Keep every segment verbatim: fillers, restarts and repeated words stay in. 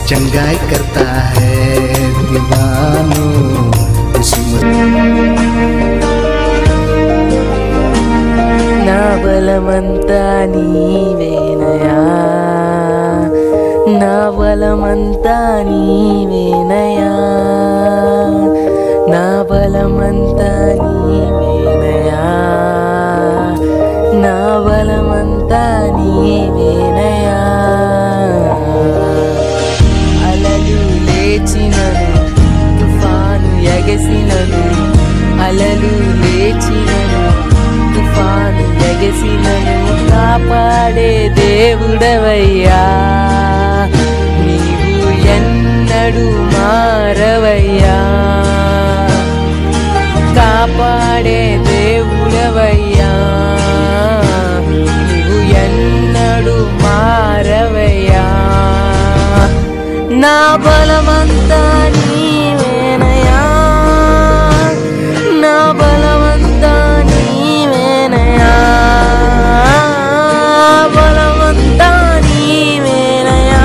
चंगाई करता है दीवानों ना बलमंता नीवेनया ना बलमंता नीवेनया ना बलमंता नीवेनया ना बलमंता नीवेनया अललू लेचिननु तुफानु यगसिननु अललू लेचिननु तुफानु यगसिननु कापाडे దేవుడవయ్యా నీవు ఎన్నడూ మారవయ్యా కాపాడే దేవుడవయ్యా నీవు ఎన్నడూ మారవయ్యా నా బలమంతా నీవేనయ్యా నా బలమంతా నీవేనయ్యా బలమంతా నీవేనయ్యా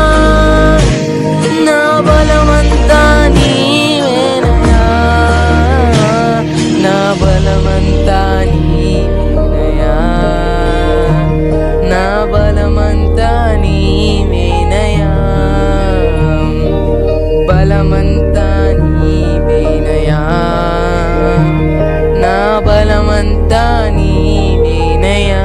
నా బలమంతా నీవేనయ్యా నా బలమంతా నీవేనయ్యా నా బలమంతా నీవేనయ్యా బలమంతా నీవేనయ్యా నా బలమంతా నీవేనయ్యా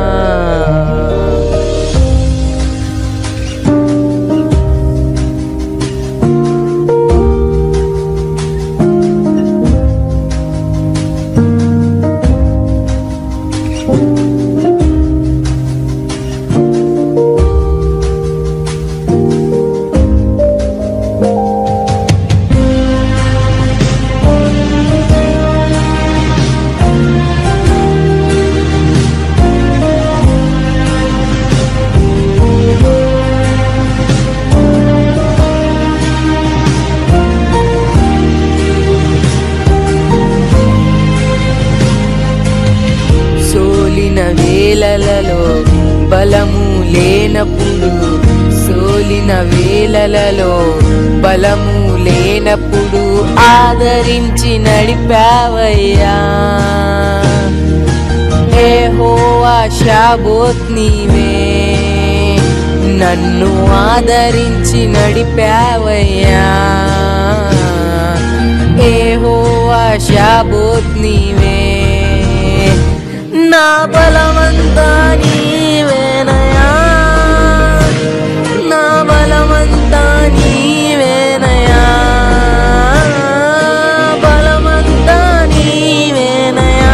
వేళలలో బలము లేనప్పుడు సోలిన వేళలలో బలము లేనప్పుడు ఆదరించి నడిపావయ్యా యెహోవా షాబోత్ నీవే నన్ను ఆదరించి నడిపావయ్యా యెహోవా షాబోత్ నీవే నా బలమంతా నీవేనయ్యా నా బలమంతా నీవేనయ్యా బలమంతా నీవేనయ్యా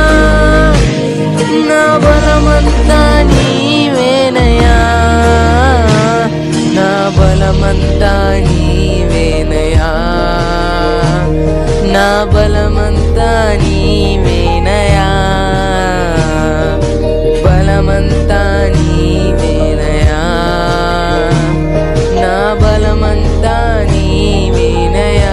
నా బలమంతా నీవేనయ్యా నా బలమంతా నీవేనయ్యా నా బలమంతా నీవేనయ్యా బలమంతా నీవేనయ్యా నా బలమంతా నీవేనయ్యా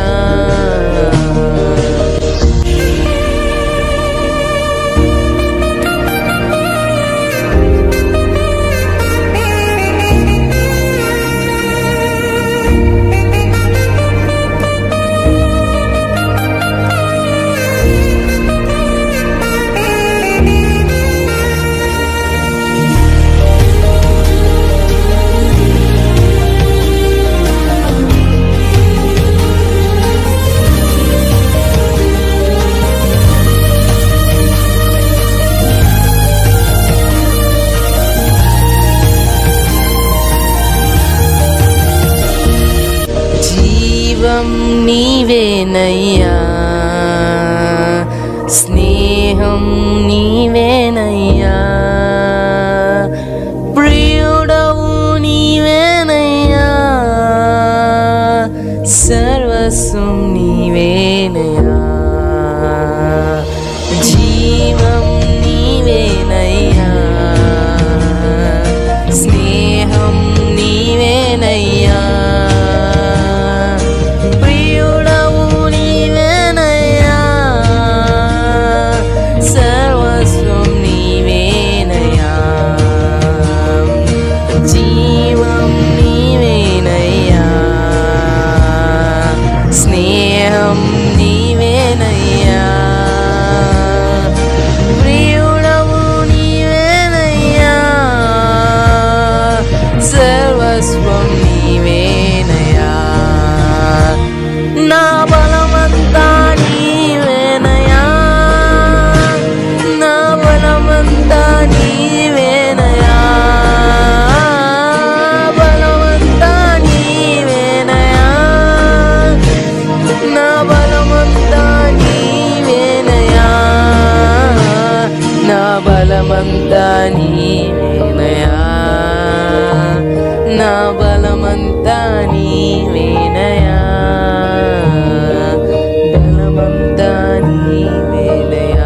నీవేనయ్యా స్నేహం నీవేనయ్యా ప్రియుడవు నీవేనయ్యా సర్వస్వం నీవేనయ్యా జీవం నీవేనయ్యా స్నేహం నీవేనయ్యా ప్రియుడవు నీవేనయ్యా నా బలమంతా నీవేనయ్యా, బలమంతా నీవేనయ్యా,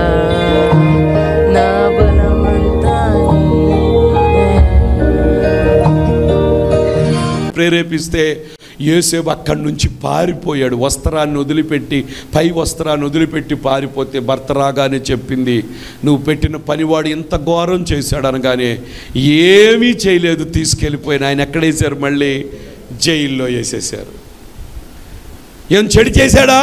నా బలమంతా నీవేనయ్యా. ప్రేరేపిస్తే యోసేపు అక్కడి నుంచి పారిపోయాడు. వస్త్రాన్ని వదిలిపెట్టి, పై వస్త్రాన్ని వదిలిపెట్టి పారిపోతే భర్త రాగానే చెప్పింది, నువ్వు పెట్టిన పనివాడు ఇంత ఘోరం చేశాడు అనగానే ఏమీ చేయలేదు, తీసుకెళ్ళిపోయిన ఆయన ఎక్కడ వేశారు? మళ్ళీ జైల్లో వేసేసారు. ఏం చెడు చేశాడా?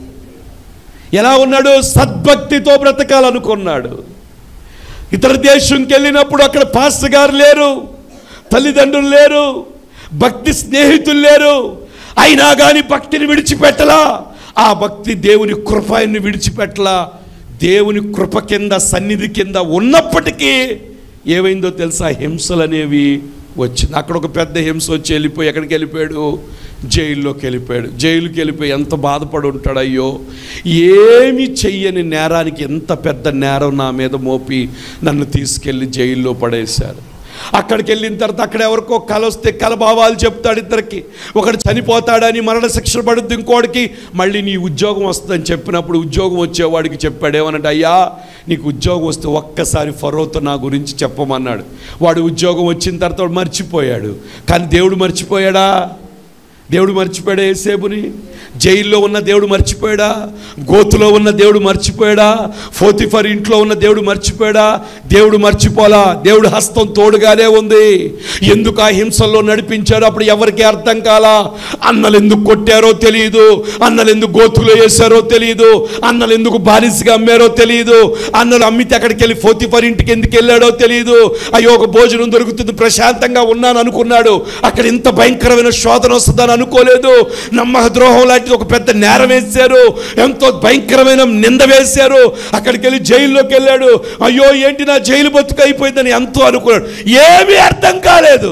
ఎలా ఉన్నాడు? సద్భక్తితో బ్రతకాలనుకున్నాడు. ఇతర దేశంకి వెళ్ళినప్పుడు అక్కడ పాస్టర్ గారు లేరు, తల్లిదండ్రులు లేరు, భక్తి స్నేహితులు లేరు, అయినా కానీ భక్తిని విడిచిపెట్టలా. ఆ భక్తి దేవుని కృపని విడిచిపెట్టలా. దేవుని కృప కింద, సన్నిధి కింద ఉన్నప్పటికీ ఏమైందో తెలుసా? హింసలు అనేవి వచ్చింది. అక్కడ ఒక పెద్ద హింస వచ్చి వెళ్ళిపోయి ఎక్కడికి వెళ్ళిపోయాడు? జైల్లోకి వెళ్ళిపోయాడు. జైలుకి వెళ్ళిపోయి ఎంత బాధపడి ఉంటాడు. అయ్యో, ఏమి చెయ్యని నేరానికి ఎంత పెద్ద నేరం నా మీద మోపి నన్ను తీసుకెళ్ళి జైల్లో పడేశారు. అక్కడికి వెళ్ళిన తర్వాత అక్కడ ఎవరికో కల వస్తే కల భావాలు చెప్తాడు. ఇద్దరికి ఒకడు చనిపోతాడని, మరణ శిక్ష పడుద్ది, ఇంకోటికి మళ్ళీ నీ ఉద్యోగం వస్తుందని చెప్పినప్పుడు ఉద్యోగం వచ్చేవాడికి చెప్పాడు ఏమనంటే, అయ్యా నీకు ఉద్యోగం వస్తే ఒక్కసారి ఫరోతో నా గురించి చెప్పమన్నాడు. వాడు ఉద్యోగం వచ్చిన తర్వాత మర్చిపోయాడు. కానీ దేవుడు మర్చిపోయాడా? దేవుడు మర్చిపోయాడా యోసేపుని? జైల్లో ఉన్న దేవుడు మర్చిపోయాడా? గోతులో ఉన్న దేవుడు మర్చిపోయాడా? పోతిఫర్ ఇంట్లో ఉన్న దేవుడు మర్చిపోయాడా? దేవుడు మర్చిపోలా. దేవుడు హస్తం తోడుగానే ఉంది. ఎందుకు ఆ హింసల్లో నడిపించారో అప్పుడు ఎవరికి అర్థం కాలా. అన్నలు ఎందుకు కొట్టారో తెలియదు, అన్నలు ఎందుకు గోతులో వేశారో తెలియదు, అన్నలు ఎందుకు బానిసగా అమ్మారో తెలియదు, అన్నలు అమ్మితే అక్కడికి వెళ్ళి పోతిఫర్ ఇంటికి ఎందుకు వెళ్ళాడో తెలియదు. అయ్యో ఒక భోజనం దొరుకుతుంది, ప్రశాంతంగా ఉన్నాను అనుకున్నాడు. అక్కడ ఇంత భయంకరమైన శోధన వస్తుందని అనుకోలేదు. నమ్మక ద్రోహం లాంటిది ఒక పెద్ద నేరం వేశారు, ఎంతో భయంకరమైన నింద వేశారు. అక్కడికి వెళ్ళి జైల్లోకి వెళ్ళాడు. అయ్యో ఏంటి నా జైలు బతుకు అయిపోయిందని ఎంతో అనుకున్నాడు. ఏమీ అర్థం కాలేదు.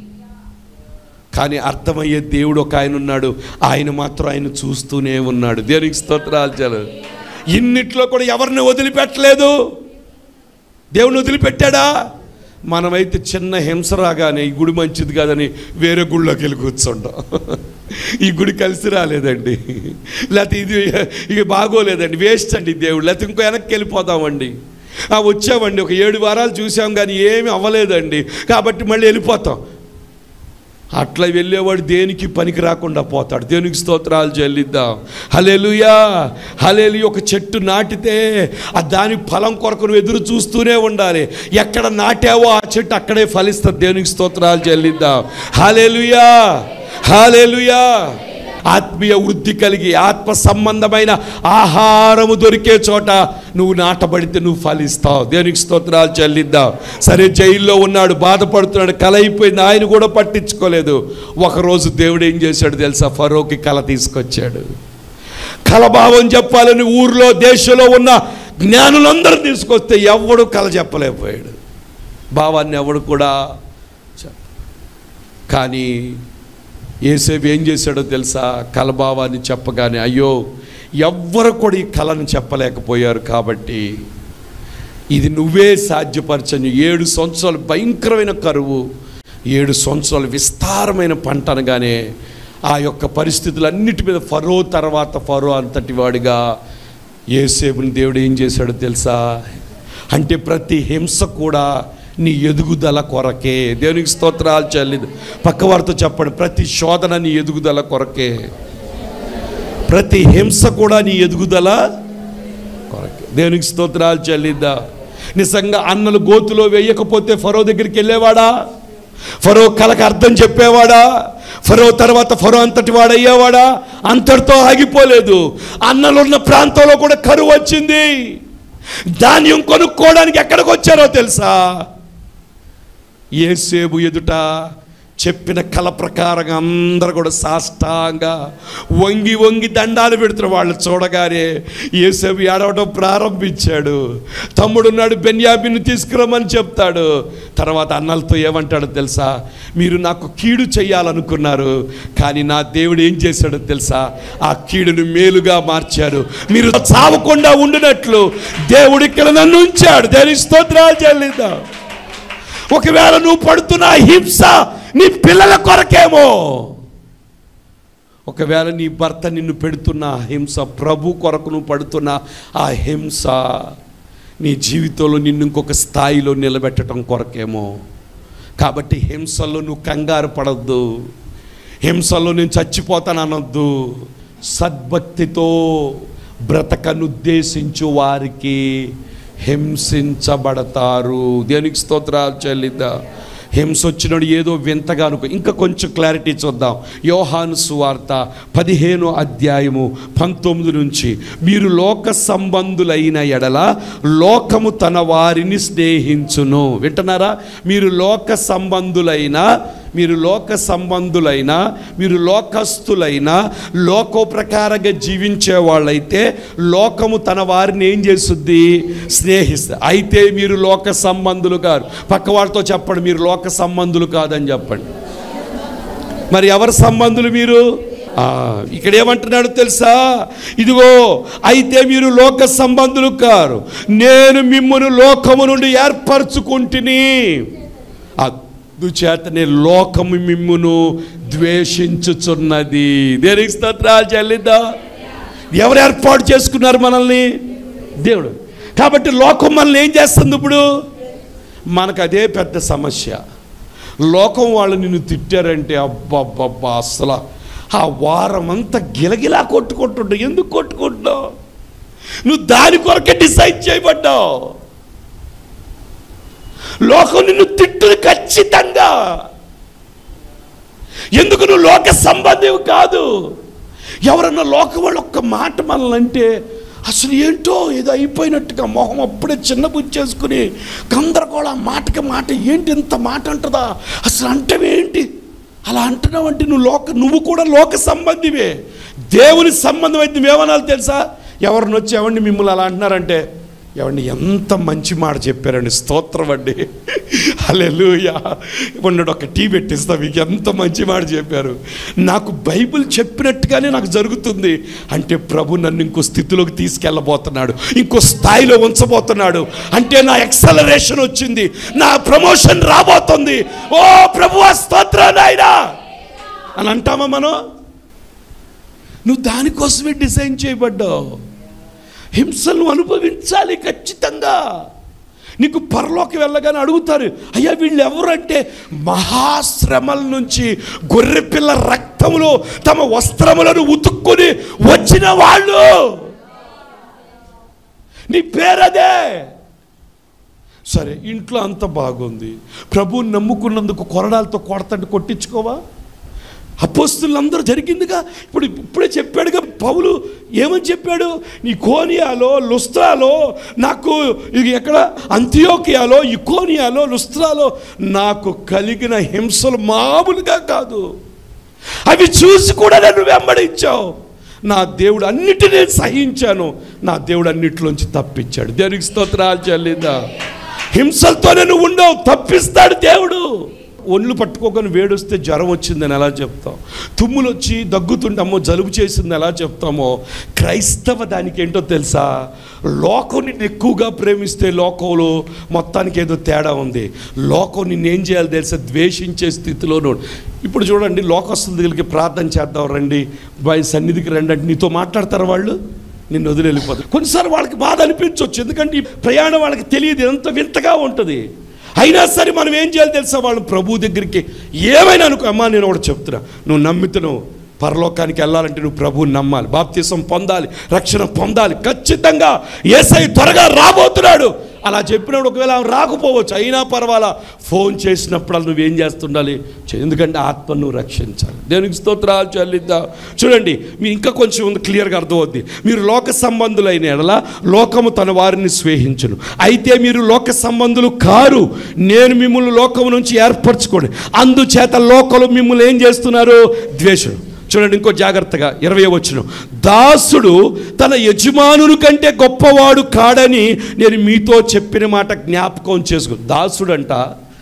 కానీ అర్థమయ్యే దేవుడు ఒక ఆయన ఉన్నాడు. ఆయన మాత్రం ఆయన చూస్తూనే ఉన్నాడు. దేవునికి స్తోత్రాలు చాలు. ఇన్నిట్లో కూడా ఎవరిని వదిలిపెట్టలేదు. దేవుని వదిలిపెట్టాడా? మనమైతే చిన్న హింస రాగానే ఈ గుడి మంచిది కాదని వేరే గుడిలోకి వెళ్ళి కూర్చుంటాం. ఈ గుడి కలిసి రాలేదండి, లేకపోతే ఇది ఇక బాగోలేదండి, వేస్ట్ అండి దేవుడు, లేకపోతే ఇంకో వెనక్కి వెళ్ళిపోతామండి. వచ్చామండి ఒక ఏడు వారాలు చూసాం కానీ ఏమీ అవ్వలేదండి, కాబట్టి మళ్ళీ వెళ్ళిపోతాం. అట్లా వెళ్ళేవాడు దేనికి పనికి రాకుండా పోతాడు. దేవునికి స్తోత్రాలు చెల్లిద్దాం. హల్లెలూయా, హల్లెలూయా. ఒక చెట్టు నాటితే ఆ దాని ఫలం కొరకు నువ్వు ఎదురు చూస్తూనే ఉండాలి. ఎక్కడ నాటావో ఆ చెట్టు అక్కడే ఫలిస్తుంది. దేవునికి స్తోత్రాలు చెల్లిద్దాం. హల్లెలూయా, హల్లెలూయా. ఆత్మీయ వృద్ధి కలిగి ఆత్మ సంబంధమైన ఆహారము దొరికే చోట నువ్వు నాటబడితే నువ్వు ఫలిస్తావు. దేవునికి స్తోత్రాలు చెల్లిద్దాం. సరే, జైల్లో ఉన్నాడు, బాధపడుతున్నాడు, కల అయిపోయింది, ఆయన కూడా పట్టించుకోలేదు. ఒకరోజు దేవుడు ఏం చేశాడు తెలుసా? ఫరోకి కల తీసుకొచ్చాడు. కలభావం చెప్పాలని ఊర్లో దేశంలో ఉన్న జ్ఞానులందరూ తీసుకొస్తే ఎవడు కల చెప్పలేకపోయాడు. భావాన్ని ఎవడు కూడా. కానీ యోసేపు ఏం చేశాడో తెలుసా? కలభావాన్ని చెప్పగానే అయ్యో ఎవ్వరు కూడా ఈ కళను చెప్పలేకపోయారు, కాబట్టి ఇది నువ్వే సాధ్యపరచని. ఏడు సంవత్సరాలు భయంకరమైన కరువు, ఏడు సంవత్సరాలు విస్తారమైన పంట అనగానే ఆ యొక్క పరిస్థితులన్నిటి మీద ఫరో తర్వాత ఫరో అంతటి వాడిగా యోసేపుని దేవుడు ఏం చేశాడో తెలుసా? అంటే ప్రతి హింస కూడా నీ ఎదుగుదల కొరకే. దేవునికి స్తోత్రాలు చెల్లిదు. పక్కవారితో చెప్పండి, ప్రతి శోధన నీ ఎదుగుదల కొరకే, ప్రతి హింస కూడా నీ ఎదుగుదల కొరకే. దేవునికి స్తోత్రాలు చెల్లిద్దా. నిజంగా అన్నలు గోతులో వేయకపోతే ఫరో దగ్గరికి వెళ్ళేవాడా? ఫరో కలకు అర్థం చెప్పేవాడా? ఫరో తర్వాత ఫరో అంతటి వాడు అయ్యేవాడా? అంతటితో ఆగిపోలేదు. అన్నలున్న ప్రాంతంలో కూడా కరువు వచ్చింది. ధాన్యం కొనుక్కోవడానికి ఎక్కడికి వచ్చారో తెలుసా? యోసేపు ఎదుట చెప్పిన కల ప్రకారంగా అందరూ కూడా సాష్టాంగా వంగి వంగి దండాలు పెడుతున్నారు. వాళ్ళు చూడగానే యోసేపు ఏడవడం ప్రారంభించాడు. తమ్ముడున్నాడు, బెన్యామీను తీసుకురమ్మని చెప్తాడు. తర్వాత అన్నలతో ఏమంటాడో తెలుసా? మీరు నాకు కీడు చేయాలనుకున్నారు, కానీ నా దేవుడు ఏం చేశాడో తెలుసా? ఆ కీడును మేలుగా మార్చారు. మీరు చావకుండా ఉండినట్లు దేవుడు ఇక్కడ నన్ను ఉంచాడు. దేవునికి స్తోత్రాలు చెల్లిద్దాం. ఒకవేళ నువ్వు పడుతున్న హింస నీ పిల్లల కొరకేమో. ఒకవేళ నీ భర్త నిన్ను పెడుతున్న హింస, ప్రభు కొరకు నువ్వు పడుతున్న ఆ హింస నీ జీవితంలో నిన్ను ఇంకొక స్థాయిలో నిలబెట్టడం కొరకేమో. కాబట్టి హింసల్లో నువ్వు కంగారు పడద్దు, హింసల్లో నేను చచ్చిపోతాను అనొద్దు. సద్భక్తితో బ్రతకనుద్దేశించు వారికి హింసించబడతారు. దేనికి స్తోత్రాలు చెల్లిద్దా. హింస వచ్చినప్పుడు ఏదో వింతగా అనుకో. ఇంకా కొంచెం క్లారిటీ చూద్దాం. యోహాను సువార్త పదిహేనో అధ్యాయము పంతొమ్మిది నుంచి, మీరు లోక సంబంధులైన ఎడల లోకము తన వారిని స్నేహించును. వింటున్నారా? మీరు లోక సంబంధులైన మీరు లోక సంబంధులైనా మీరు లోకస్తులైన లోకో ప్రకారంగా జీవించే వాళ్ళైతే లోకము తన వారిని ఏం చేస్తుంది? స్నేహిస్తుంది. అయితే మీరు లోక సంబంధులు కాదు. పక్క వాళ్ళతో చెప్పండి, మీరు లోక సంబంధులు కాదని చెప్పండి. మరి ఎవరి సంబంధులు మీరు? ఇక్కడ ఏమంటున్నాడు తెలుసా? ఇదిగో, అయితే మీరు లోక సంబంధులు కారు, నేను మిమ్మును లోకము నుండి ఏర్పరచుకుంటుని, అందుచేతనే లోకము మిమ్మును ద్వేషించుచున్నది. దేనికి స్తోత్రాలు చెల్లిద్దా. ఎవరు ఏర్పాటు చేసుకున్నారు మనల్ని? దేవుడు. కాబట్టి లోకం మనల్ని ఏం చేస్తుంది? ఇప్పుడు మనకు అదే పెద్ద సమస్య. లోకం వాళ్ళు నిన్ను తిట్టారంటే అబ్బబ్బబ్బా, అసలు ఆ వారం అంతా గిలగిలా కొట్టుకుంటుంటావు. ఎందుకు కొట్టుకుంటున్నావు? నువ్వు దాని కొరకే డిసైడ్ చేయబడ్డావు. లోకం నిన్ను తిట్టుది ఖచ్చితంగా. ఎందుకు? నువ్వు లోక సంబంధం కాదు. ఎవరన్నా లోకం వాళ్ళు ఒక్క మాట మనల్ని అంటే అసలు ఏంటో ఏదో అయిపోయినట్టుగా మొహం అప్పుడే చిన్న బుచ్చేసుకుని గందరగోళ, మాటకి మాట, ఏంటి ఇంత మాట అంటదా, అసలు అంటే ఏంటి అలా అంటున్నావు అంటే నువ్వు లోక నువ్వు కూడా లోక సంబంధివే. దేవుని సంబంధం అయితే ఏమనాలి తెలుసా? ఎవరిని వచ్చి ఎవరిని మిమ్మల్ని అలా అంటున్నారంటే, ఏమండి ఎంత మంచి మాట చెప్పారండి, స్తోత్రం అండి, హల్లెలూయా, ఉన్నాడు ఒక టీ పెట్టిస్తా, మీకు ఎంత మంచి మాట చెప్పారు, నాకు బైబిల్ చెప్పినట్టుగానే నాకు జరుగుతుంది అంటే ప్రభు నన్ను ఇంకో స్థితిలోకి తీసుకెళ్ళబోతున్నాడు, ఇంకో స్థాయిలో ఉంచబోతున్నాడు అంటే నా ఎక్సలరేషన్ వచ్చింది, నా ప్రమోషన్ రాబోతుంది. ఓ ప్రభువా స్తోత్రం నాయనా అని అంటామా మనం? నువ్వు దానికోసమే డిజైన్ చేయబడ్డావు. హింసను అనుభవించాలి ఖచ్చితంగా. నీకు పరలోకి వెళ్ళగానే అడుగుతారు, అయ్యా వీళ్ళు ఎవరంటే మహాశ్రమల నుంచి గొర్రెపిల్ల రక్తములో తమ వస్త్రములను ఉతుక్కుని వచ్చిన వాళ్ళు. నీ పేరదే. సరే, ఇంట్లో అంత బాగుంది, ప్రభువుని నమ్ముకున్నందుకు కొరడాలతో కొడతండి కొట్టించుకోవా? అపోస్తులందరూ జరిగిందిగా. ఇప్పుడు ఇప్పుడే చెప్పాడుగా పౌలు, ఏమని చెప్పాడు? నీ కోనియాలో లుస్త్రాలో నాకు, ఇది ఎక్కడ అంతియోకియాలో ఇకోనియాలో లుస్త్రాలో నాకు కలిగిన హింసలు మామూలుగా కాదు, అవి చూసి కూడా నన్ను వెంబడించావు. నా దేవుడు అన్నిటినీ సహించాను, నా దేవుడు అన్నిటిలోంచి తప్పించాడు. దేవునికి స్తోత్రాలు చెల్లిందా. హింసలతోనే నువ్వు ఉండవు, తప్పిస్తాడు దేవుడు. ఒళ్ళు పట్టుకోకొని వేడొస్తే జ్వరం వచ్చిందని ఎలా చెప్తాం? తుమ్ములు వచ్చి దగ్గుతుంటామో జలుబు చేసింది ఎలా చెప్తామో? క్రైస్తవ దానికి ఏంటో తెలుసా? లోకం నిన్ను ఎక్కువగా ప్రేమిస్తే లోకంలో మొత్తానికి ఏదో తేడా ఉంది. లోకం నిన్ను ఏం చేయాలి తెలుసా? ద్వేషించే స్థితిలోనూ. ఇప్పుడు చూడండి, లోకస్తుల దగ్గరికి ప్రార్థన చేద్దాం రండి, బాయ్ సన్నిధికి రండి అంటే నీతో మాట్లాడతారు వాళ్ళు, నిన్ను వదిలి వెళ్ళిపోతారు. కొన్నిసార్లు వాళ్ళకి బాధ అనిపించవచ్చు, ఎందుకంటే ఈ ప్రయాణం వాళ్ళకి తెలియదు, ఎంత వింతగా ఉంటుంది. అయినా సరే మనం ఏం చేయాలి తెలుసా? వాళ్ళు ప్రభు దగ్గరికి ఏమైనా అనుకో, అమ్మా నేను ఒకటి చెప్తున్నా, నువ్వు నమ్మితను పరలోకానికి వెళ్ళాలంటే నువ్వు ప్రభువుని నమ్మాలి, బాప్తిసం పొందాలి, రక్షణ పొందాలి. ఖచ్చితంగా యేసయ్య త్వరగా రాబోతున్నాడు. అలా చెప్పినప్పుడు ఒకవేళ రాకపోవచ్చు, అయినా పర్వాలా, ఫోన్ చేసినప్పుడు నువ్వేం చేస్తుండాలి? ఎందుకంటే ఆత్మను నువ్వు రక్షించాలి. దేవునికి స్తోత్రాలు చెల్లిద్దాం. చూడండి, మీ ఇంకా కొంచెం ఉంది, క్లియర్గా అర్థమవుద్ది. మీరు లోక సంబంధులైన ఎడల లోకము తన వారిని స్నేహించును, అయితే మీరు లోక సంబంధులు కారు, నేను మిమ్మల్ని లోకము నుంచి ఏర్పరచుకోండి, అందుచేత లోకలు మిమ్మల్ని ఏం చేస్తున్నారు? ద్వేషం. చూడండి ఇంకో జాగ్రత్తగా, ఇరవై వచనం, దాసుడు తన యజమానుని కంటే గొప్పవాడు కాడని నేను మీతో చెప్పిన మాట జ్ఞాపకం చేసుకో. దాసుడు అంట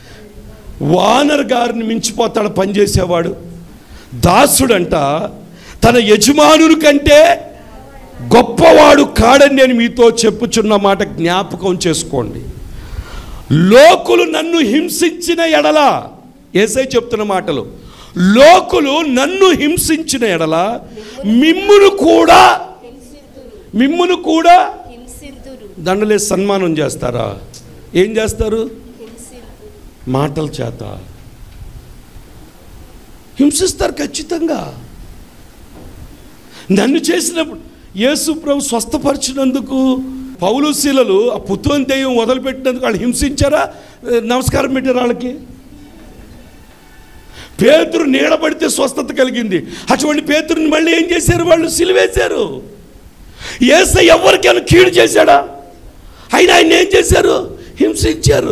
వానర్ గారిని మించిపోతాడు పనిచేసేవాడు. దాసుడంట తన యజమానుని కంటే గొప్పవాడు కాడని నేను మీతో చెప్పుచున్న మాట జ్ఞాపకం చేసుకోండి. లోకులు నన్ను హింసించిన ఎడల, యేసయ్య చెప్తున్న మాటలు. లోకులు నన్ను హింసించిన ఎడల మిమ్మును కూడా మిమ్మును కూడా దండలే సన్మానం చేస్తారా? ఏం చేస్తారు? మాటల చేత హింసిస్తారు ఖచ్చితంగా. నన్ను చేసినప్పుడు యేసు ప్రభు స్వస్థపరిచినందుకు పౌలు శీలలు ఆ పుత్తుని దెయ్యం వదిలిపెట్టినందుకు వాళ్ళు హింసించారా? నమస్కారం పెట్టారు వాళ్ళకి. పేతురు నీడబడితే స్వస్థత కలిగింది. అటువంటి పేతురుని మళ్ళీ ఏం చేశారు? వాళ్ళు సిలువేశారు. యేసయ్య ఎవరికైనా కీడు చేశాడా? అయినా ఆయన ఏం చేశారు? హింసించారు.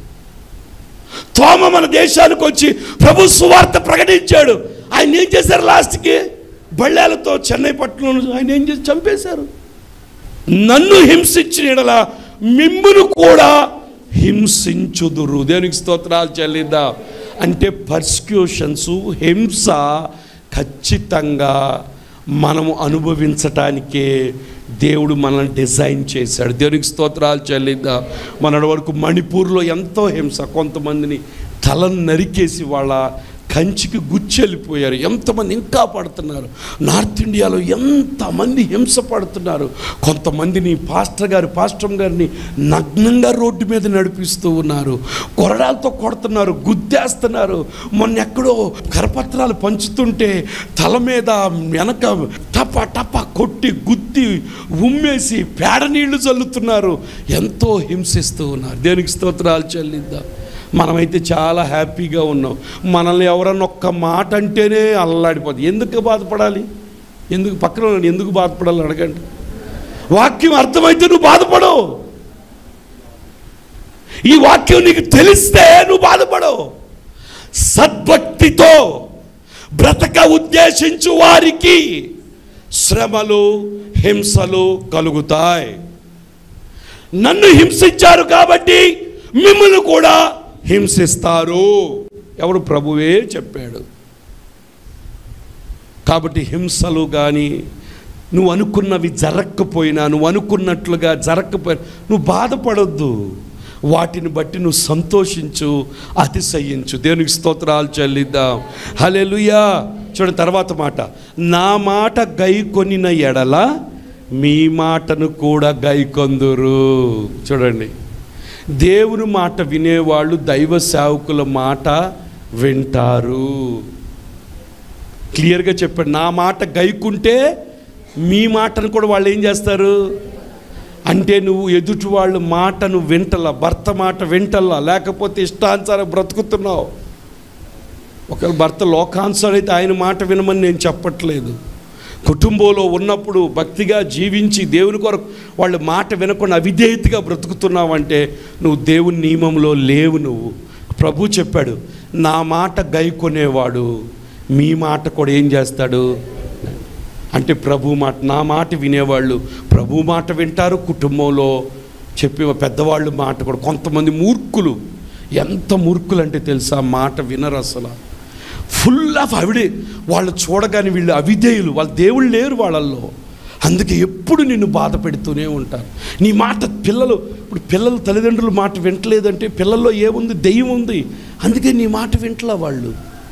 తోమ మన దేశానికి వచ్చి ప్రభు సువార్త ప్రకటించాడు. ఆయన ఏం చేశారు? లాస్ట్కి బళ్ళాలతో చెన్నై పట్టణంలో ఆయన ఏం చేసి చంపేశారు. నన్ను హింసించిన యెడల మిమ్మును కూడా హింసించుదురు. దేవునికి స్తోత్రాలు చెల్లిద్దాం. అంటే పర్సిక్యూషన్స్, హింస ఖచ్చితంగా మనము అనుభవించటానికే దేవుడు మనల్ని డిజైన్ చేశాడు. దేవునికి స్తోత్రాలు చెల్లిద్దాం. మనటి వరకు మణిపూర్లో ఎంతో హింస, కొంతమందిని తలను నరికేసి వాళ్ళ కంచికి గుచ్చెళ్ళిపోయారు. ఎంతమంది ఇంకా పడుతున్నారు. నార్త్ ఇండియాలో ఎంతమంది హింస పడుతున్నారు. కొంతమందిని పాస్టర్ గారు పాస్టర్ గారిని నగ్నంగా రోడ్డు మీద నడిపిస్తూ ఉన్నారు. కొరడాలతో కొడుతున్నారు, గుద్దేస్తున్నారు. మొన్న ఎక్కడో కరపత్రాలు పంచుతుంటే తల మీద వెనక టప టప కొట్టి గుద్ది ఉమ్మేసి పేడ నీళ్లు చల్లుతున్నారు. ఎంతో హింసిస్తూ ఉన్నారు. దేనికి స్తోత్రాలు చెల్లిద్దాం. మనమైతే చాలా హ్యాపీగా ఉన్నాం. మనల్ని ఎవరన్నా ఒక్క మాట అంటేనే అల్లాడిపోతుంది. ఎందుకు బాధపడాలి? ఎందుకు పక్కన ఎందుకు బాధపడాలి అడగండి. వాక్యం అర్థమైతే నువ్వు బాధపడవు. ఈ వాక్యం నీకు తెలిస్తే నువ్వు బాధపడవు. సద్భక్తితో బ్రతక ఉద్దేశించు వారికి శ్రమలు, హింసలు కలుగుతాయి. నన్ను హింసించారు కాబట్టి మిమ్మల్ని కూడా హింసిస్తారు. ఎవరు? ప్రభువే చెప్పాడు. కాబట్టి హింసలు కానీ నువ్వు అనుకున్నవి జరగకపోయినా, నువ్వు అనుకున్నట్లుగా జరగకపోయినా నువ్వు బాధపడొద్దు. వాటిని బట్టి నువ్వు సంతోషించు, అతిశయించు. దేవునికి స్తోత్రాలు చెల్లిద్దాం. హల్లెలూయా. చూడండి తర్వాత మాట, నా మాట గైకొనిన ఎడల మీ మాటను కూడా గైకొందురు. చూడండి, దేవుని మాట వినేవాళ్ళు దైవ సేవకుల మాట వింటారు. క్లియర్గా చెప్పాడు. నా మాట గైకుంటే మీ మాటను కూడా వాళ్ళు ఏం చేస్తారు అంటే, నువ్వు ఎదుటి వాళ్ళు మాటను వింటలా, భర్త మాట వింటల్లా, లేకపోతే ఇష్టానుసారం బ్రతుకుతున్నావు. ఒకవేళ భర్త లోకానుసారం అయితే ఆయన మాట వినమని నేను చెప్పట్లేదు. కుటుంబంలో ఉన్నప్పుడు భక్తిగా జీవించి దేవుని కొరకు వాళ్ళు మాట వినకుండా అవిధేయతగా బ్రతుకుతున్నావంటే నువ్వు దేవుని నియమంలో లేవు. నువ్వు ప్రభు చెప్పాడు, నా మాట గైకొనేవాడు మీ మాట కూడా ఏం చేస్తాడు అంటే, ప్రభు మాట, నా మాట వినేవాళ్ళు ప్రభు మాట వింటారు. కుటుంబంలో చెప్పే పెద్దవాళ్ళు మాట కూడా. కొంతమంది మూర్ఖులు, ఎంత మూర్ఖులు అంటే తెలుసా, మాట వినరు అసలు. ఫుల్ ఆఫ్ అవిడే. వాళ్ళు చూడగానే వీళ్ళు అవిధేయులు, వాళ్ళు దేవుళ్ళు లేరు వాళ్ళల్లో. అందుకే ఎప్పుడు నిన్ను బాధ పెడుతూనే ఉంటారు. నీ మాట పిల్లలు, ఇప్పుడు పిల్లలు తల్లిదండ్రుల మాట వింటలేదంటే పిల్లల్లో ఏముంది? దెయ్యం ఉంది. అందుకే నీ మాట వింటలా వాళ్ళు.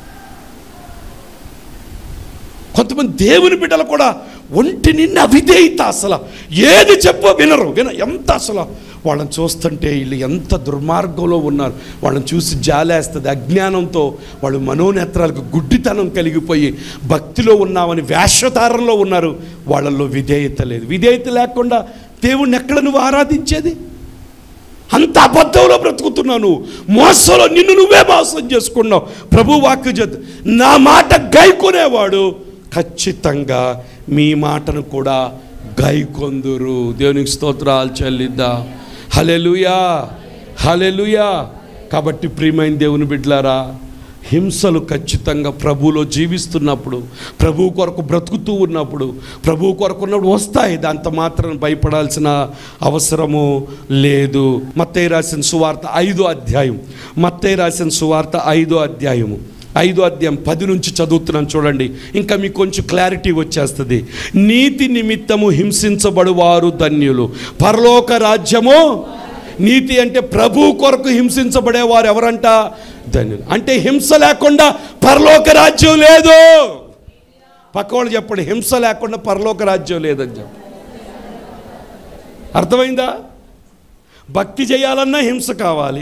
కొంతమంది దేవుని బిడ్డలు కూడా ఒంటి నిన్న అవిధేయత, అసలు ఏది చెప్పో వినరు. విన ఎంత అసలు వాళ్ళని చూస్తుంటే వీళ్ళు ఎంత దుర్మార్గంలో ఉన్నారు. వాళ్ళని చూసి జాలేస్తుంది. అజ్ఞానంతో వాళ్ళు మనోనేత్రాలకు గుడ్డితనం కలిగిపోయి భక్తిలో ఉన్నామని వేషధారంలో ఉన్నారు. వాళ్ళల్లో విధేయత లేదు. విధేయత లేకుండా దేవుణ్ణి ఎక్కడ నువ్వు ఆరాధించేది? అంత అబద్ధంలో బ్రతుకుతున్నావు నువ్వు. మోసంలో నిన్ను నువ్వే మోసం చేసుకున్నావు. ప్రభు వాక్కు చేత నా మాట గైకొనేవాడు ఖచ్చితంగా మీ మాటను కూడా గైకొందురు. దేవునికి స్తోత్రాలు చెల్లిద్దాం. హల్లెలూయా, హల్లెలూయా. కాబట్టి ప్రియమైన దేవుని బిడ్డలారా, హింసలు ఖచ్చితంగా ప్రభువులో జీవిస్తున్నప్పుడు, ప్రభు కొరకు బ్రతుకుతూ ఉన్నప్పుడు, ప్రభు కొరకు ఉన్నప్పుడు వస్తాయి. దాంతో మాత్రం భయపడాల్సిన అవసరము లేదు. మత్తయి రాసిన సువార్త ఐదో అధ్యాయం మత్తయి రాసిన సువార్త ఐదో అధ్యాయము ఐదో అధ్యాయం పది నుంచి చదువుతున్నాను చూడండి. ఇంకా మీకు కొంచెం క్లారిటీ వచ్చేస్తుంది. నీతి నిమిత్తము హింసించబడువారు ధన్యులు, పరలోక రాజ్యము. నీతి అంటే ప్రభు కొరకు హింసించబడేవారు ఎవరంట? ధన్యులు. అంటే హింస లేకుండా పరలోక రాజ్యం లేదు. పక్కవాళ్ళు చెప్పండి, హింస లేకుండా పరలోక రాజ్యం లేదని చెప్పండి. అర్థమైందా? భక్తి చేయాలన్నా హింస కావాలి.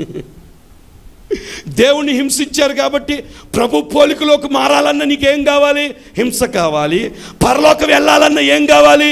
దేవుణ్ణి హింసించారు కాబట్టి ప్రభు పోలికలోకి మారాలన్నా నీకేం కావాలి? హింస కావాలి. పరలోకం వెళ్ళాలన్నా ఏం కావాలి?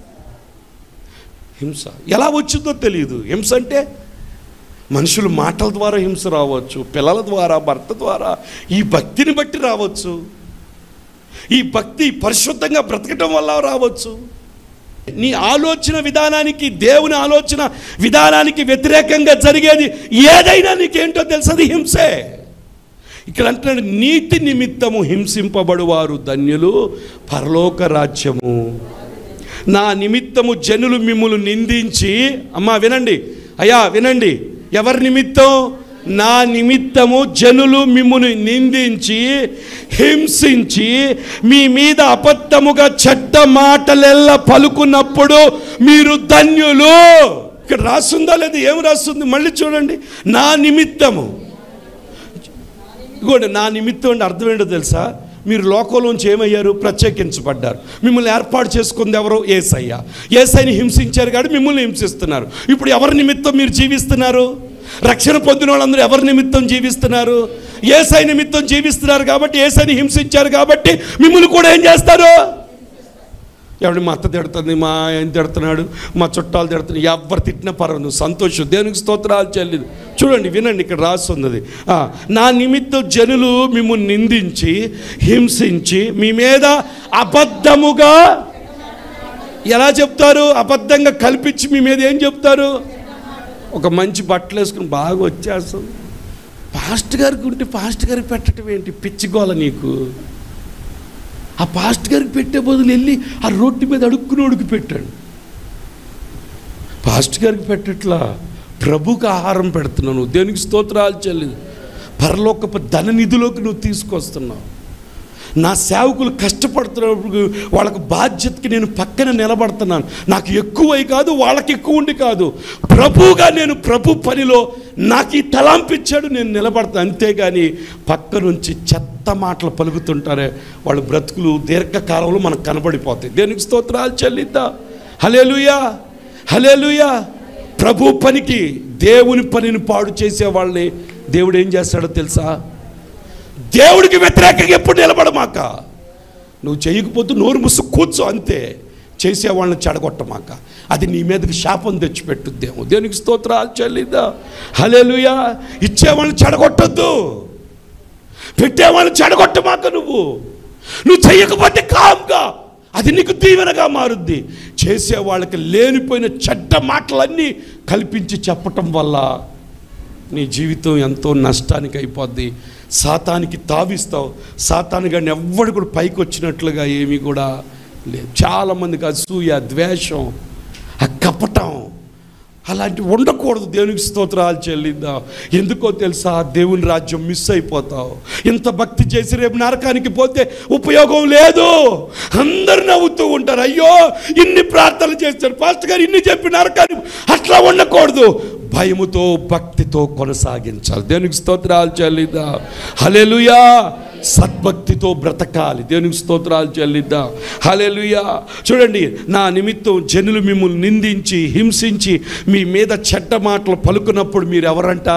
హింస. ఎలా వచ్చిందో తెలియదు. హింస అంటే మనుషులు మాటల ద్వారా హింస రావచ్చు, పిల్లల ద్వారా, భర్త ద్వారా, ఈ భక్తిని బట్టి రావచ్చు. ఈ భక్తి పరిశుద్ధంగా బ్రతకటం వల్ల రావచ్చు. నీ ఆలోచన విధానానికి, దేవుని ఆలోచన విధానానికి వ్యతిరేకంగా జరిగేది ఏదైనా నీకేంటో తెలుసది హింసే. ఇక్కడ అంటున్నాడు, నీతి నిమిత్తము హింసింపబడువారు ధన్యులు, పరలోక రాజ్యము. నా నిమిత్తము జనులు మిమ్ములు నిందించి, అమ్మా వినండి, అయ్యా వినండి, ఎవరి నిమిత్తం? నా నిమిత్తము జనులు మిమ్మును నిందించి హింసించి మీ మీద అబద్ధముగా చెడ్డ మాటలెల్ల పలుకున్నప్పుడు మీరు ధన్యులు. ఇక్కడ రాస్తుందా లేదా? ఏం రాస్తుంది? మళ్ళీ చూడండి. నా నిమిత్తము. ఇగోండి, నా నిమిత్తం అంటే అర్థం ఏంటో తెలుసా? మీరు లోకంలోంచి ఏమయ్యారు? ప్రత్యేకించబడ్డారు. మిమ్మల్ని ఏర్పాటు చేసుకుంది ఎవరు? యేసయ్య. యేసయ్యని హింసించారు కాబట్టి మిమ్మల్ని హింసిస్తున్నారు. ఇప్పుడు ఎవరి నిమిత్తం మీరు జీవిస్తున్నారు? రక్షణ పొందిన వాళ్ళందరూ ఎవరి నిమిత్తం జీవిస్తున్నారు? యేసయ్య నిమిత్తం జీవిస్తున్నారు కాబట్టి, యేసయ్యని హింసించారు కాబట్టి మిమ్మల్ని కూడా ఏం చేస్తారు? ఎవరి మా అత్త తిడుతుంది, మా ఆయన తిడుతున్నాడు, మా చుట్టాలు తిడుతున్నాడు, ఎవరు తిట్టినా పర్వాలేదు, సంతోషం, దేవునికి స్తోత్రాలు చెల్లిదు. చూడండి, వినండి, ఇక్కడ రాస్తున్నది, నా నిమిత్తం జనులు మిమ్మల్ని నిందించి హింసించి మీ మీద అబద్ధముగా. ఎలా చెప్తారు? అబద్ధంగా కల్పించి మీ మీద ఏం చెప్తారు? ఒక మంచి బట్టలు వేసుకుని బాగా వచ్చేస్తుంది, పాస్ట్ గారికి ఉంటే పాస్ట్ గారికి పెట్టడం ఏంటి? పిచ్చిగోల నీకు. ఆ పాస్ట్ గారికి పెట్టే బదులు వెళ్ళి ఆ రోడ్డు మీద అడుక్కునోడికి పెట్టాడు. పాస్ట్ గారికి పెట్టట్లా, ప్రభుకి ఆహారం పెడుతున్నావు. దేవునికి స్తోత్రాలు చెల్లిదు. పరలోకపు ధన నిధిలోకి నువ్వు తీసుకొస్తున్నావు. నా సేవకులు కష్టపడుతున్నప్పుడు వాళ్ళకు బాధ్యతకి నేను పక్కన నిలబడుతున్నాను. నాకు ఎక్కువై కాదు, వాళ్ళకి ఎక్కువ ఉండి కాదు, ప్రభువుగా నేను ప్రభు పనిలో నాకు ఈ తలాంపిచ్చాడు, నేను నిలబడతాను. అంతేగాని పక్క నుంచి చెత్త మాటలు పలుకుతుంటారే, వాళ్ళ బ్రతుకులు దీర్ఘకాలంలో మనకు కనబడిపోతాయి. దేనికి స్తోత్రాలు చెల్లిద్దా? హల్లెలూయా, హల్లెలూయా. ప్రభు పనికి, దేవుని పనిని పాడు చేసే వాళ్ళని దేవుడు ఏం చేస్తాడో తెలుసా? దేవుడికి వ్యతిరేకంగా ఎప్పుడు నిలబడమాక. నువ్వు చేయకపోతే నోరు ముసు కూర్చో, అంతే. చేసేవాళ్ళని చెడగొట్టమాక, అది నీ మీదకి శాపం తెచ్చిపెట్టుద్దేమో. దేవునికి స్తోత్రాలు చెల్లిద్దా? హల్లెలూయా. ఇచ్చేవాళ్ళని చెడగొట్టొద్దు, పెట్టేవాళ్ళని చెడగొట్టమాక. నువ్వు నువ్వు చెయ్యకపోతే కామ్గా, అది నీకు దీవెనగా మారుద్ది. చేసేవాళ్ళకి లేనిపోయిన చెడ్డ మాటలన్నీ కల్పించి చెప్పటం వల్ల నీ జీవితం ఎంతో నష్టానికి అయిపోద్ది. సాతానికి తావిస్తావు. సాతాను కానీ ఎవ్వడు కూడా పైకి వచ్చినట్లుగా ఏమీ కూడా లేదు. చాలామందికి అసూయ, ద్వేషం, ఆ కపటం అలాంటివి ఉండకూడదు. దేవునికి స్తోత్రాలు చెల్లిద్దాం. ఎందుకో తెలుసా? దేవుని రాజ్యం మిస్ అయిపోతావు. ఇంత భక్తి చేసి రేపు నరకానికి పోతే ఉపయోగం లేదు. అందరు నవ్వుతూ ఉంటారు, అయ్యో ఇన్ని ప్రార్థనలు చేస్తారు పాస్టర్ గారు, ఇన్ని చెప్పి నరకానికి. అట్లా ఉండకూడదు. భయముతో భక్తితో కొనసాగించాలి. దేవునికి స్తోత్రాలు చెల్లిద్దాం. హల్లెలూయా. సద్భక్తితో బ్రతకాలి. దేవునికి స్తోత్రాలు చెల్లిద్దాం. హల్లెలూయా. చూడండి, నా నిమిత్తం జనులు మిమ్మల్ని నిందించి హింసించి మీ మీద చెడ్డ మాటలు పలుకున్నప్పుడు మీరు ఎవరంట?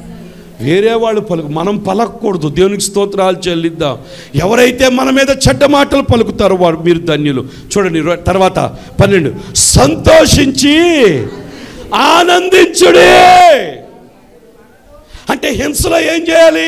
వేరే వాళ్ళు పలుకు, మనం పలకకూడదు. దేవునికి స్తోత్రాలు చెల్లిద్దాం. ఎవరైతే మన మీద చెడ్డ మాటలు పలుకుతారో వారు మీరు ధన్యులు. చూడండి తర్వాత పన్నెండు, సంతోషించి ఆనందించుడే. అంటే హింసలో ఏం చేయాలి?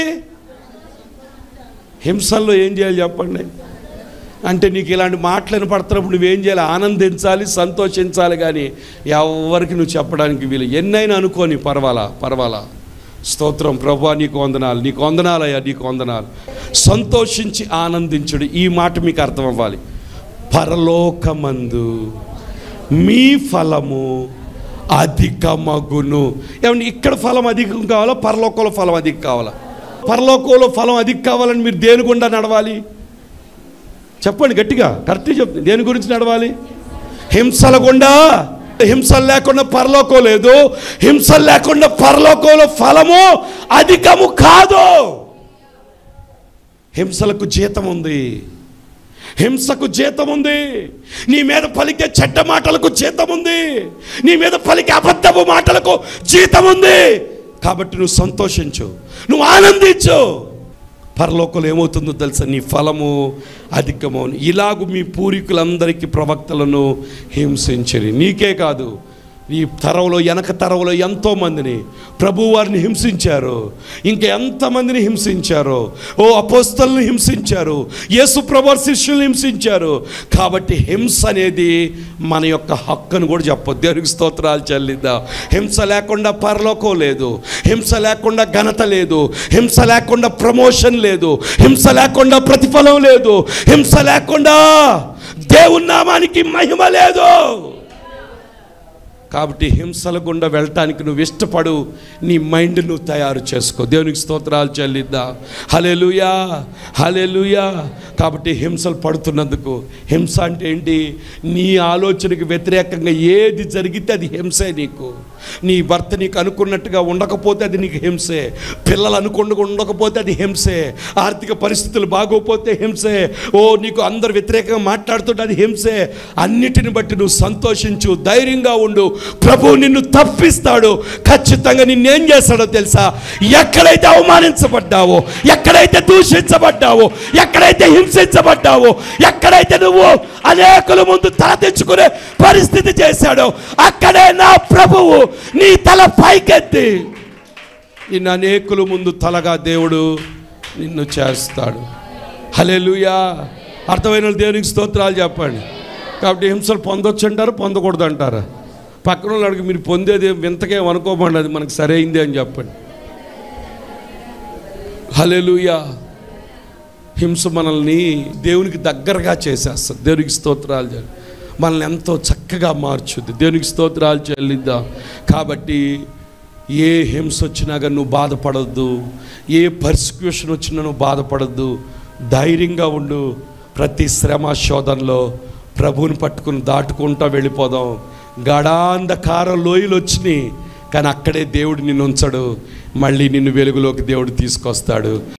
హింసల్లో ఏం చేయాలి చెప్పండి? అంటే నీకు ఇలాంటి మాటలను పడుతున్నప్పుడు నువ్వేం చేయాలి? ఆనందించాలి, సంతోషించాలి. కానీ ఎవరికి నువ్వు చెప్పడానికి వీలు. ఎన్నైనా అనుకోని, పర్వాలా పర్వాలా స్తోత్రం ప్రభువా, నీకు వందనాలు, నీకు వందనాలయ్యా, నీకు వందనాలు. సంతోషించి ఆనందించుడు. ఈ మాట మీకు అర్థం అవ్వాలి. పరలోకమందు మీ ఫలము అధికమగును. ఏమంటే ఇక్కడ ఫలం అధికం కావాలా? పరలోకంలో ఫలం అధికం కావాలా? పరలోకంలో ఫలం అధికం కావాలని మీరు దేని గుండా నడవాలి? చెప్పండి గట్టిగా, కరెక్ట్గా చెప్తుంది. దేని గురించి నడవాలి? హింసల గుండా హింసలు లేకుండా పరలోకం లేదు, హింసలు లేకుండా పరలోకంలో ఫలము అధికము కాదు. హింసలకు జీతం ఉంది, హింసకు జీతం ఉంది. నీ మీద పలికే చెడ్డ మాటలకు జీతం ఉంది, నీ మీద పలికే అబద్ధపు మాటలకు జీతం ఉంది. కాబట్టి నువ్వు సంతోషించు, నువ్వు ఆనందించు. పరలోకంలో ఏమవుతుందో తెలుసా? నీ ఫలము అధికమవును. ఇలాగూ మీ పూర్వీకులందరికీ ప్రవక్తలను హింసించిరి. నీకే కాదు, ఈ తరంలో వెనక తరంలో ఎంతోమందిని ప్రభు వారిని హింసించారు, ఇంకా ఎంతమందిని హింసించారు. ఓ అపోస్తలుని హింసించారు, యేసు ప్రభు శిష్యులను హింసించారు. కాబట్టి హింస అనేది మన యొక్క హక్కును కూడా చెప్పొద్దు. దేవునికి స్తోత్రాలు చెల్లిద్దాం. హింస లేకుండా పరలోకం లేదు, హింస లేకుండా ఘనత లేదు, హింస లేకుండా ప్రమోషన్ లేదు, హింస లేకుండా ప్రతిఫలం లేదు, హింస లేకుండా దేవుని నామానికి మహిమ లేదు. కాబట్టి హింసల గుండా వెళ్ళటానికి నువ్వు ఇష్టపడు, నీ మైండ్ నువ్వు తయారు చేసుకో. దేవునికి స్తోత్రాలు చెల్లిద్దాం. హల్లెలూయా, హల్లెలూయా. కాబట్టి హింసలు పడుతున్నందుకు, హింస అంటే ఏంటి? నీ ఆలోచనకి వ్యతిరేకంగా ఏది జరిగితే అది హింసే. నీకు నీ భర్త నీకు అనుకున్నట్టుగా ఉండకపోతే అది నీకు హింసే, పిల్లలు అనుకుండా ఉండకపోతే అది హింసే, ఆర్థిక పరిస్థితులు బాగోపోతే హింసే, ఓ నీకు అందరు వ్యతిరేకంగా మాట్లాడుతుంటే అది హింసే. అన్నిటిని బట్టి నువ్వు సంతోషించు, ధైర్యంగా ఉండు. ప్రభువు నిన్ను తప్పిస్తాడు. ఖచ్చితంగా నిన్నేం చేస్తాడో తెలుసా? ఎక్కడైతే అవమానించబడ్డావో, ఎక్కడైతే దూషించబడ్డావో, ఎక్కడైతే హింసించబడ్డావో, ఎక్కడైతే నువ్వు అనేకుల ముందు తల తెచ్చుకునే పరిస్థితి చేశాడో, అక్కడే నా ప్రభువు నీ తల పైకెత్తి నిన్ను అనేకుల ముందు తలగా దేవుడు నిన్ను చేస్తాడు. హల్లెలూయా. అర్థమైన దేవునికి స్తోత్రాలు చెప్పండి. కాబట్టి హింసలు పొందొచ్చు అంటారు, పొందకూడదు అంటారా? పక్కన వాళ్ళకి మీరు పొందేది వింతకేం అనుకోమండి, అది మనకు సరైంది అని చెప్పండి. హల్లెలూయా. హింస మనల్ని దేవునికి దగ్గరగా చేసేస్తుంది. దేవునికి స్తోత్రాలు చెల్లి మనల్ని ఎంతో చక్కగా మార్చుద్ది. దేవునికి స్తోత్రాలు చెల్లిద్దాం. కాబట్టి ఏ హింస వచ్చినా కానీ నువ్వు బాధపడద్దు, ఏ పర్సిక్యూషన్ వచ్చినా నువ్వు బాధపడద్దు. ధైర్యంగా ఉండు. ప్రతి శ్రమ శోధనలో ప్రభువుని పట్టుకుని దాటుకుంటూ వెళ్ళిపోదాం. గడాంధకార లోయలు వచ్చినాయి, కానీ అక్కడే దేవుడు నిన్ను ఉంచడు. మళ్ళీ నిన్ను వెలుగులోకి దేవుడు తీసుకొస్తాడు.